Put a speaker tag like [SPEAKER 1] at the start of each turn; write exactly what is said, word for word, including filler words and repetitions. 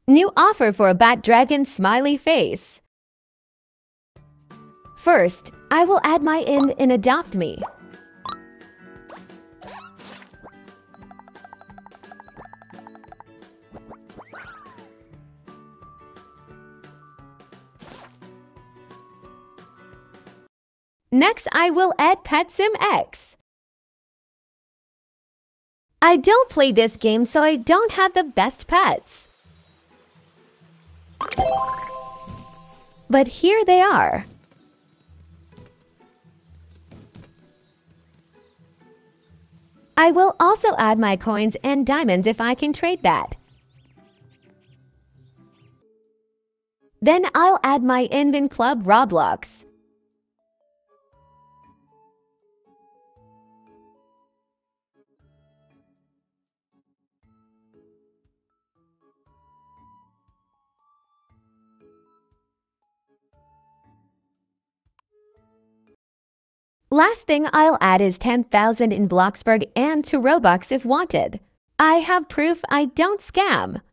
[SPEAKER 1] New offer for a Bat Dragon smiley face. First, I will add my in in Adopt Me. Next, I will add PetSimX. I don't play this game, so I don't have the best pets. But here they are. I will also add my coins and diamonds if I can trade that. Then I'll add my Invin Club Roblox. Last thing I'll add is ten thousand in Bloxburg and to Robux if wanted. I have proof I don't scam.